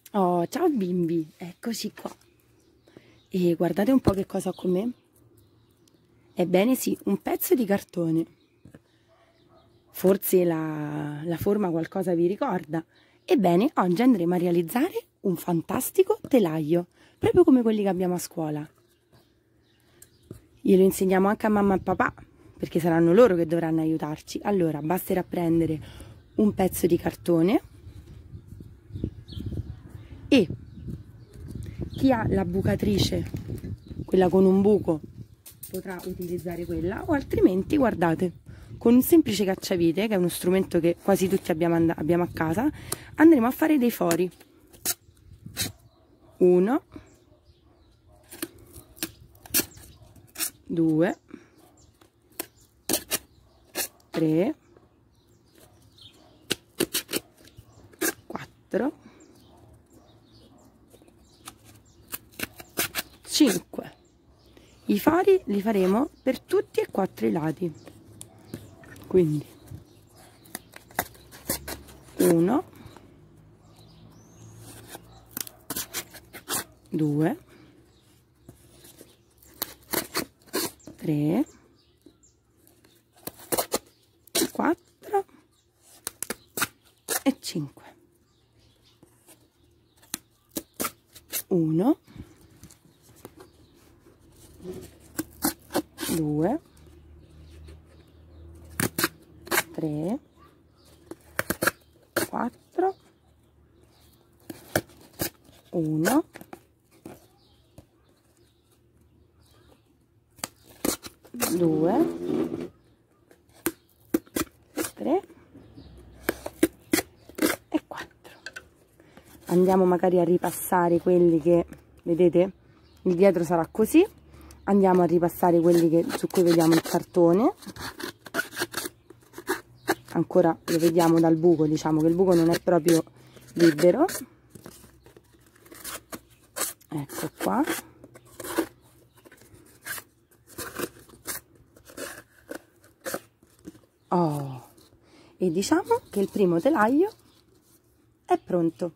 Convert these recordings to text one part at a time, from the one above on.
Oh, ciao bimbi, eccoci qua. E guardate un po' che cosa ho con me. Ebbene sì, un pezzo di cartone. Forse la forma qualcosa vi ricorda. Ebbene, oggi andremo a realizzare un fantastico telaio, proprio come quelli che abbiamo a scuola. Glielo insegniamo anche a mamma e papà, perché saranno loro che dovranno aiutarci. Allora, basterà prendere un pezzo di cartone e chi ha la bucatrice, quella con un buco, potrà utilizzare quella, o altrimenti, guardate, con un semplice cacciavite, che è uno strumento che quasi tutti abbiamo a casa, andremo a fare dei fori. 1, 2, 3, 4, 5. I fari li faremo per tutti e 4 i lati. Quindi 1, 2, 3, 4 e 5. 1, 2, 3, 4, 1, 2, 3 e 4. Andiamo magari a ripassare quelli che, vedete, il dietro sarà così. Andiamo a ripassare quelli su cui vediamo il cartone. Ancora lo vediamo dal buco, diciamo che il buco non è proprio libero. Ecco qua. Oh, e diciamo che il primo telaio è pronto.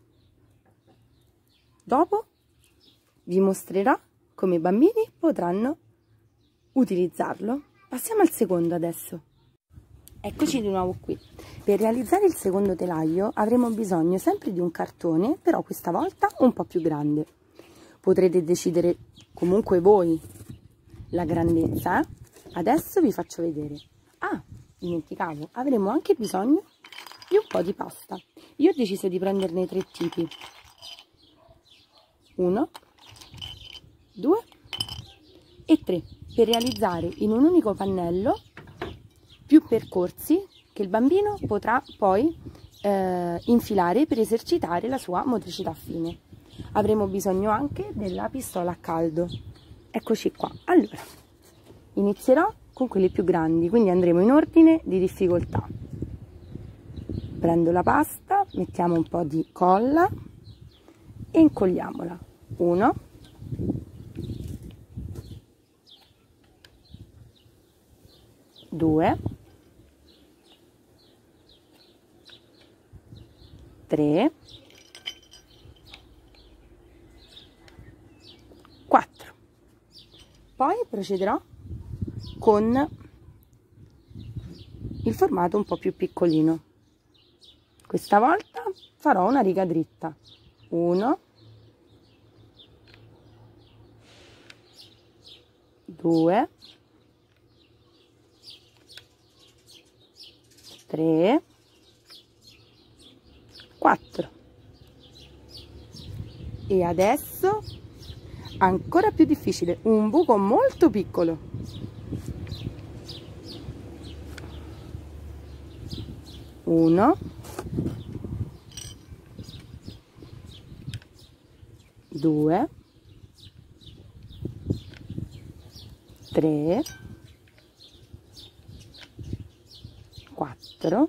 Dopo vi mostrerò come i bambini potranno utilizzarlo. Passiamo al secondo adesso. Eccoci di nuovo qui. Per realizzare il secondo telaio avremo bisogno sempre di un cartone, però questa volta un po' più grande. Potrete decidere comunque voi la grandezza. Adesso vi faccio vedere. Ah, dimenticavo, avremo anche bisogno di un po' di pasta. Io ho deciso di prenderne 3 tipi. 1, 2 e 3, per realizzare in un unico pannello più percorsi che il bambino potrà poi infilare per esercitare la sua motricità fine. Avremo bisogno anche della pistola a caldo. Eccoci qua. Allora, inizierò con quelli più grandi, quindi andremo in ordine di difficoltà. Prendo la pasta, mettiamo un po' di colla e incolliamola. 1, 2, 3, 4. Poi procederò con il formato un po' più piccolino. Questa volta farò una riga dritta. 1, 2, 3, 4. E adesso ancora più difficile, un buco molto piccolo. 1, 2, 3, 4,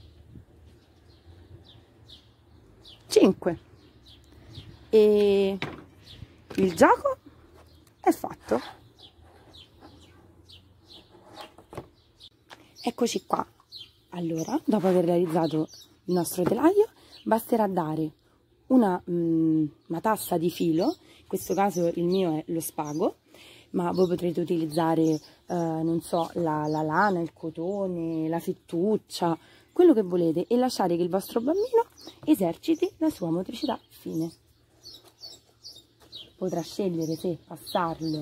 5. E il gioco è fatto. Eccoci qua. Allora, dopo aver realizzato il nostro telaio, basterà dare una matassa di filo, in questo caso il mio è lo spago, ma voi potrete utilizzare, non so, la lana, il cotone, la fettuccia, quello che volete, e lasciare che il vostro bambino eserciti la sua motricità fine. Potrà scegliere se passarlo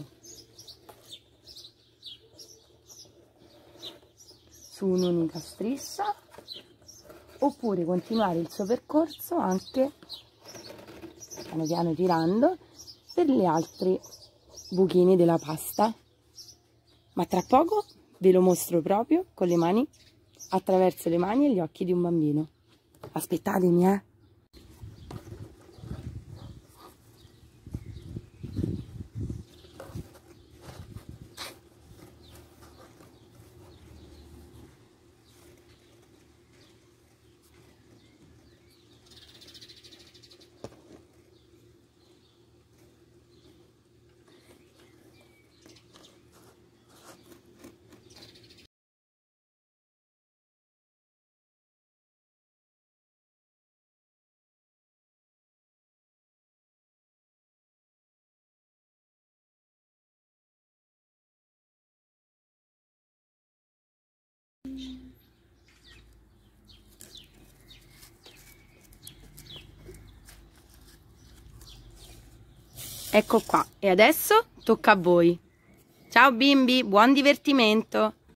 su un'unica striscia oppure continuare il suo percorso anche piano piano tirando per gli altri buchini della pasta. Ma tra poco ve lo mostro proprio con le mani, attraverso le mani e gli occhi di un bambino. Aspettatemi, eh! Ecco qua, e adesso tocca a voi. Ciao bimbi, buon divertimento!